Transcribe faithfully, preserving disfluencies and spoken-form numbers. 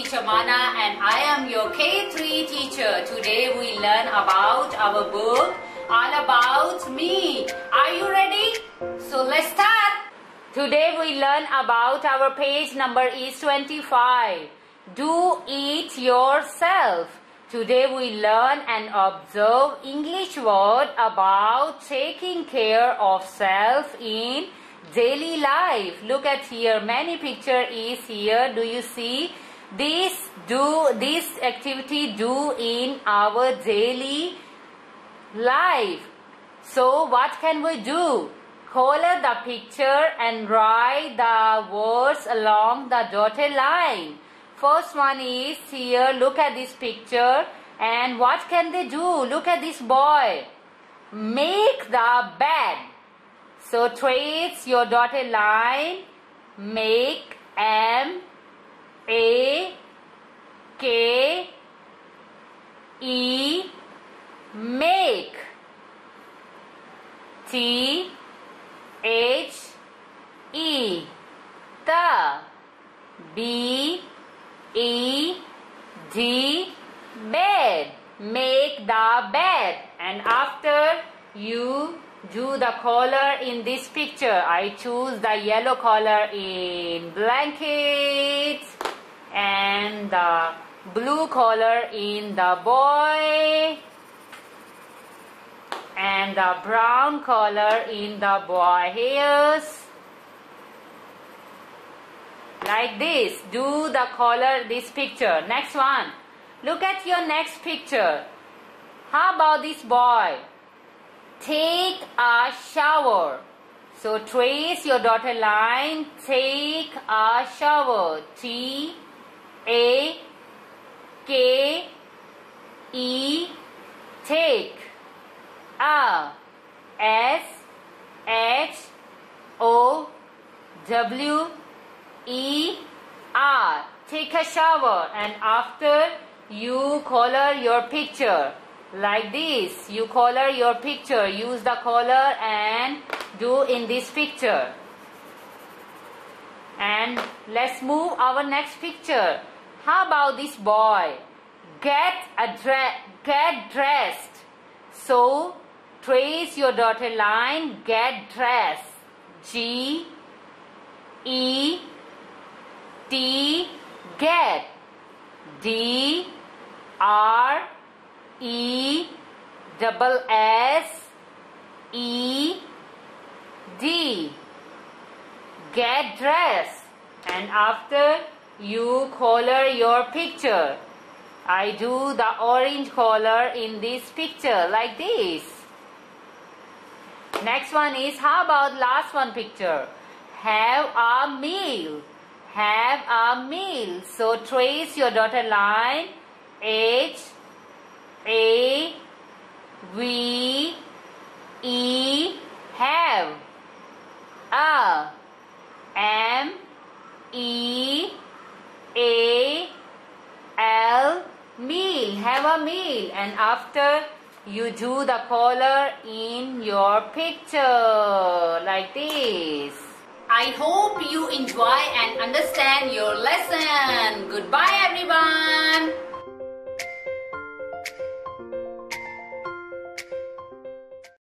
Shamana and I am your K three teacher. Today we learn about our book All About Me. Are you ready? So let's start. Today we learn about our page number is twenty-five. Do it yourself. Today we learn and observe English word about taking care of self in daily life. Look at here, many picture is here. Do you see this? Do this activity do in our daily life. So what can we do? Color the picture and write the words along the dotted line. First one is here. Look at this picture and what can they do? Look at this boy. Make the bed. So trace your dotted line. Make, M A K E, make. T H E, the. B E D, bed. Make the bed. And after you do the color in this picture, I choose the yellow color in blanket and the blue color in the boy and the brown color in the boy hairs. Like this, do the color this picture. Next one, look at your next picture. How about this boy? Take a shower. So trace your dotted line. Take a shower. T A K E, take. A S H O W E R, take a shower. And after you color your picture like this, you color your picture, use the color and do in this picture. And let's move our next picture. How about this boy? Get a dress, get dressed. So trace your dotted line, get dressed. G E T, get. D R E double S E D, get dressed. And after you color your picture, I do the orange color in this picture like this. Next one is, how about last one picture? Have a meal. Have a meal. So trace your dotted line. H A V E, have. A M E A L, meal. Have a meal. And after you do the color in your picture like this. I hope you enjoy and understand your lesson. Goodbye everyone.